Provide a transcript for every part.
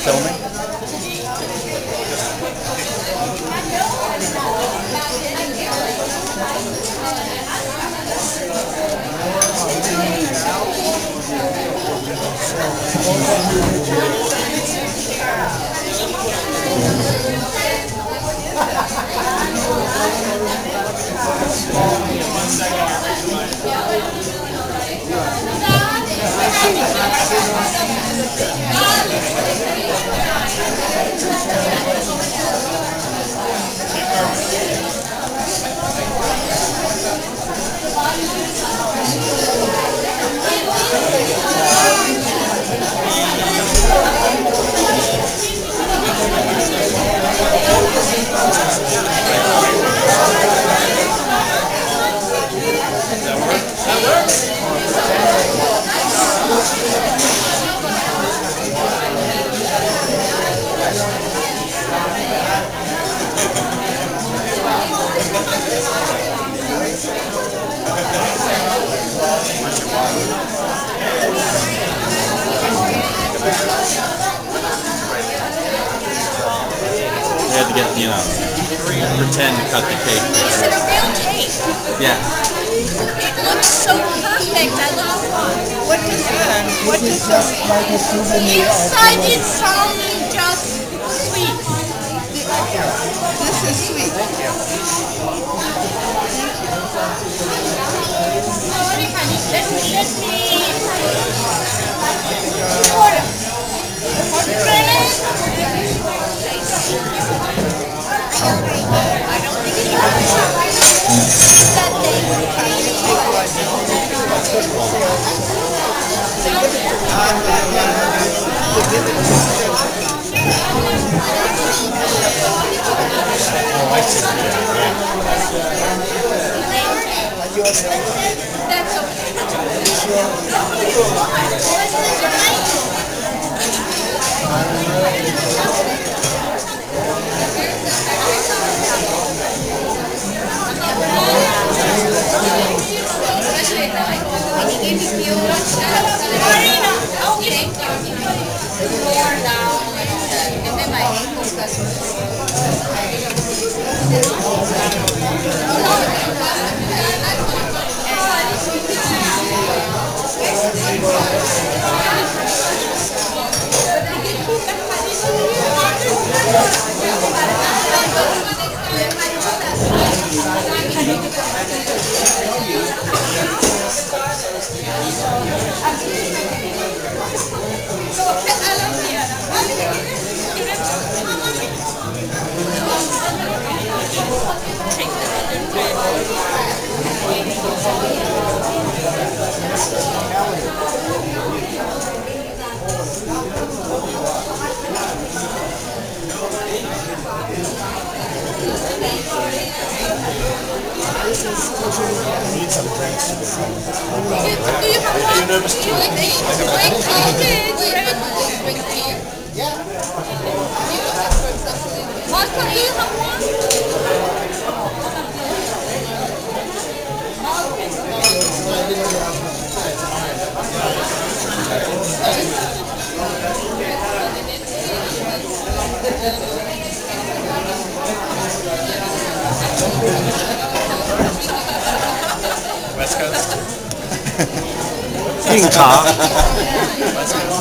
filming? They had to get, you know, pretend to cut the cake. Is it a real cake? Yeah. It looks so perfect. I love it. What does the inside is only just sweet. This is sweet. Thank you. That's Need some drinks. Do you have one? nervous too? Yeah. Vodka, do you have one? West Coast? King Kong. West Coast.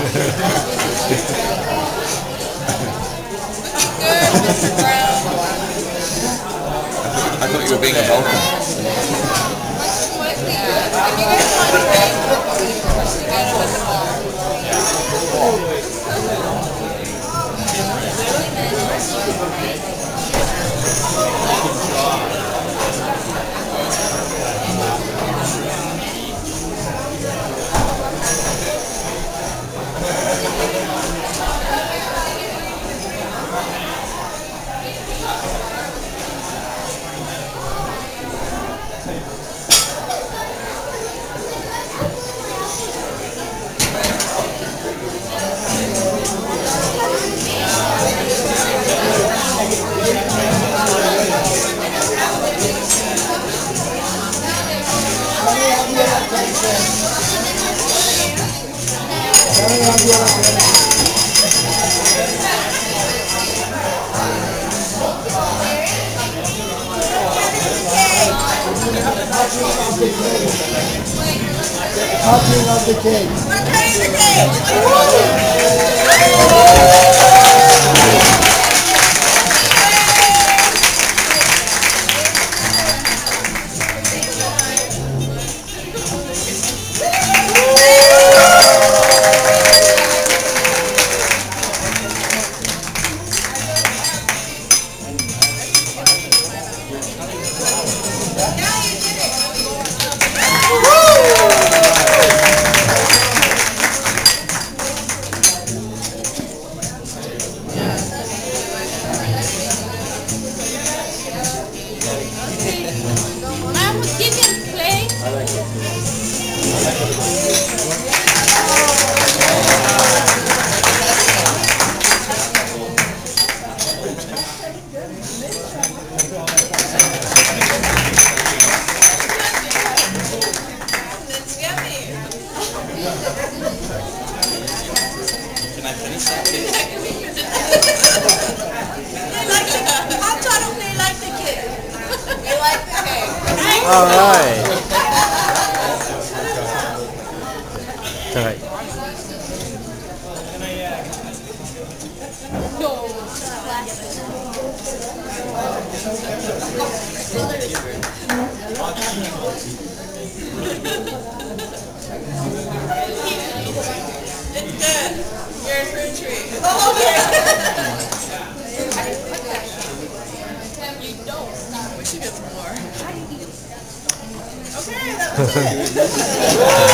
I thought you were being a Vulcan. Cutting of the cake. We're cutting the cake. Can I finish that? I told them they like the cake. They like the cake. All right. All right. It's good. You're a fruit tree. Oh, okay. You don't. We should get some more. Okay, that was it.